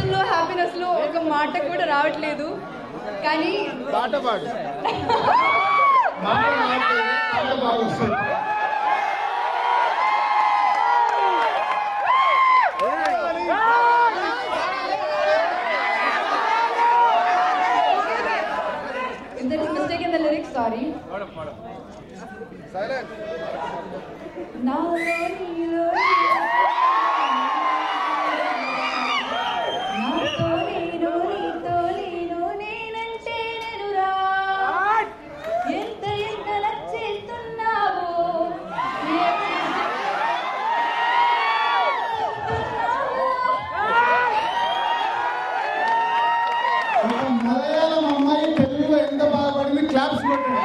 లో హ్యాపీనెస్ లో ఒక మాట కూడా రావట్లేదు కానీ పాట పాడు if there is mistake in the lyrics sorry silent now Malayalam అమ్మాయి తెలుగులో ఎంత బాగుపడింది క్లాప్స్ కొట్టండి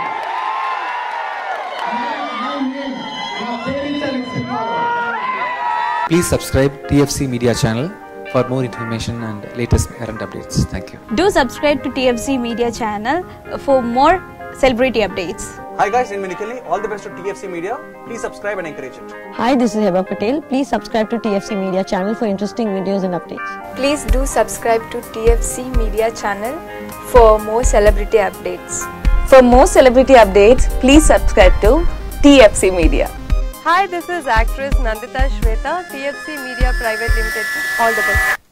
Please subscribe TFC Media channel for more information and latest current updates. Thank you. Do subscribe to TFC Media channel for more celebrity updates. Hi guys, in Minikali, all the best to TFC Media. Please subscribe and encourage it. Hi, this is Heba Patel. Please subscribe to TFC Media channel for interesting videos and updates. Please do subscribe to TFC Media channel for more celebrity updates. For more celebrity updates, please subscribe to TFC Media. Hi, this is actress Nandita Shweta, TFC Media Private Limited. All the best.